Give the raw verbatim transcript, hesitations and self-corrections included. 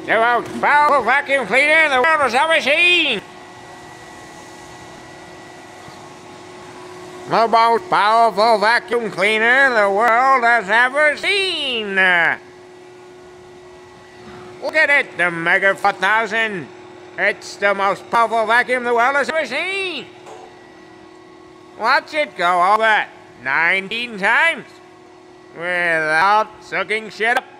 The most powerful vacuum cleaner the world has ever seen. The most powerful vacuum cleaner the world has ever seen. Look at it, the Mega four thousand. It's the most powerful vacuum the world has ever seen. Watch it go over nineteen times without sucking shit up.